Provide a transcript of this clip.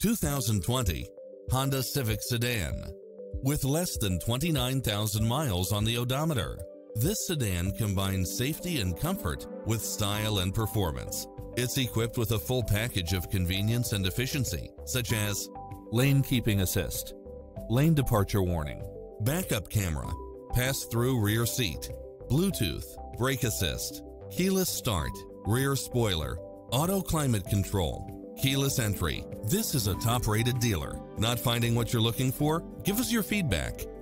2020 Honda Civic Sedan. With less than 29,000 miles on the odometer, this sedan combines safety and comfort with style and performance. It's equipped with a full package of convenience and efficiency, such as lane keeping assist, lane departure warning, backup camera, pass-through rear seat, Bluetooth, brake assist, keyless start, rear spoiler, auto climate control, keyless entry. This is a top-rated dealer. Not finding what you're looking for? Give us your feedback.